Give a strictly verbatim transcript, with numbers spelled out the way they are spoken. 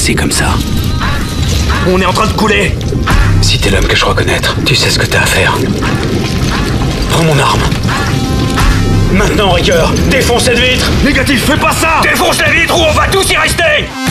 passer comme ça. On est en train de couler. Si t'es l'homme que je crois connaître, tu sais ce que t'as à faire. Prends mon arme. Maintenant, Rigueur, défonce cette vitre. Négatif, fais pas ça. Défonce la vitre ou on va tous y rester.